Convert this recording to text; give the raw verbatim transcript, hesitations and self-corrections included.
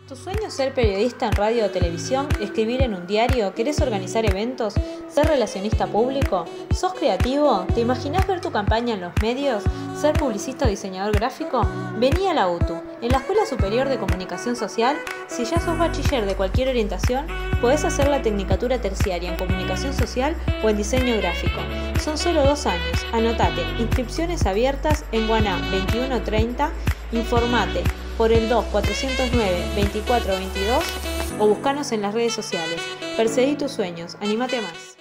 ¿Tu sueño es ser periodista en radio o televisión, escribir en un diario, querés organizar eventos, ser relacionista público? ¿Sos creativo? ¿Te imaginás ver tu campaña en los medios? ¿Ser publicista o diseñador gráfico? Vení a la U T U. En la Escuela Superior de Comunicación Social, si ya sos bachiller de cualquier orientación, podés hacer la tecnicatura terciaria en Comunicación Social o en Diseño Gráfico. Son solo dos años. Anotate. Inscripciones abiertas en Guaná veintiuno treinta. Informate por el dos cuatrocientos nueve veinticuatro veintidós o buscanos en las redes sociales. Perseguí tus sueños, anímate a más.